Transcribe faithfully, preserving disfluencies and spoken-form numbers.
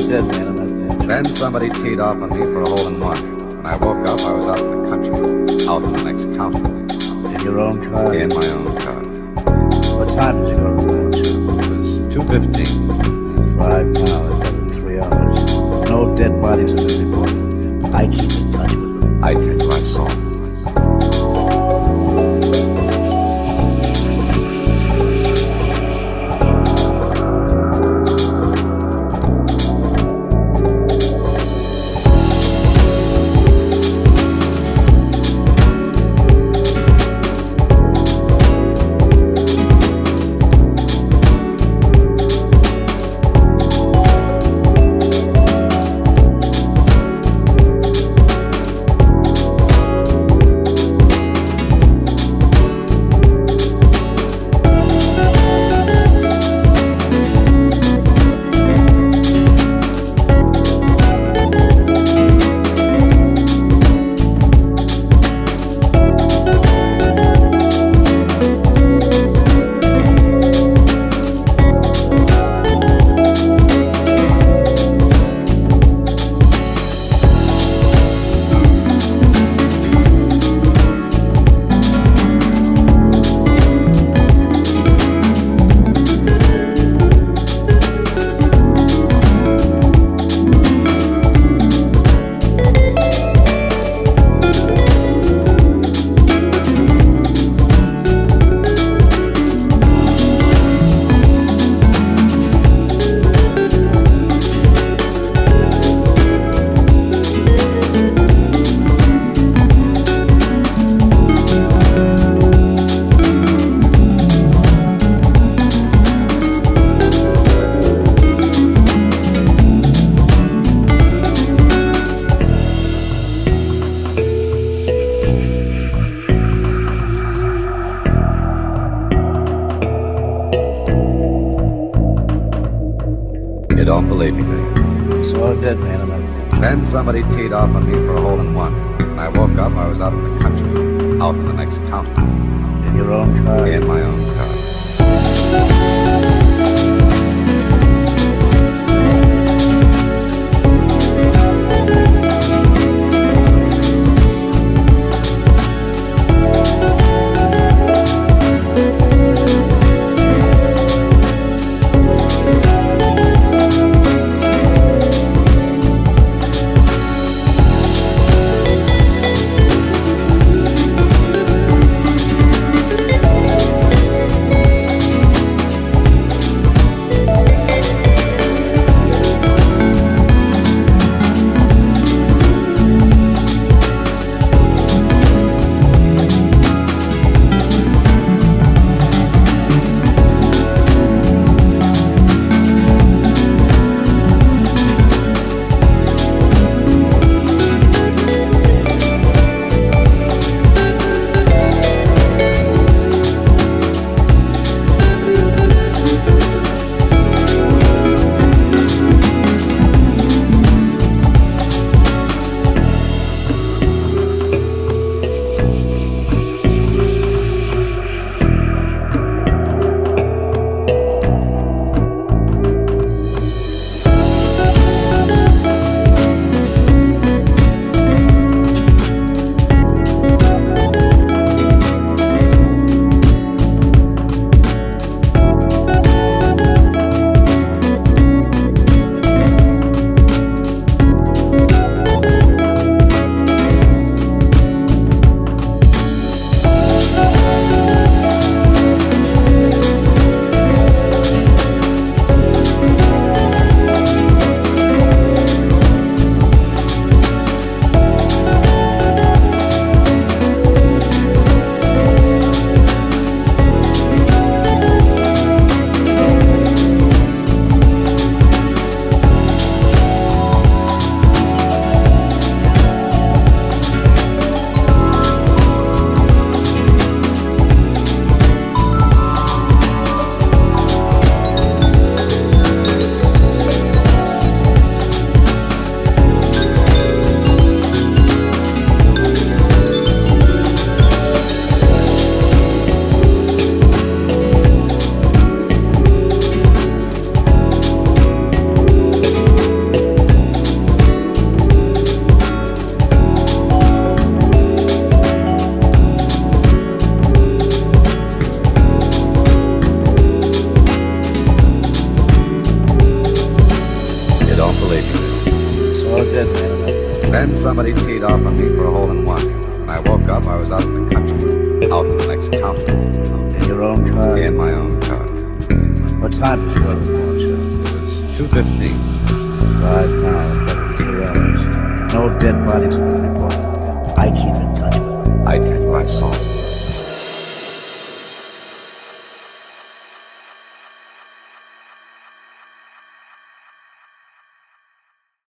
dead man in that van. Then somebody teed off on me for a hole in one. When I woke up, I was out in the country, out in the next county. In your own car? In my own car. What time did you go to the van? It was two fifteen. Five now, it's been three hours. No dead bodies have been reported. I keep in touch with them. I tell you, I saw him. You don't believe me, do you? Saw a dead man in that van. Then somebody teed off on me for a hole in one. When I woke up, I was out in the country, out in the next county. In your own car? In my own car. Oh, dead man. Then somebody teed off on me for a hole in one. When I woke up, I was out in the country, out in the next town. In your own car? In my own car. What time did you go to the morgue, sir? It was two fifteen. Five now, three hours. No dead bodies have been reported. I keep in touch with them. I did what I saw.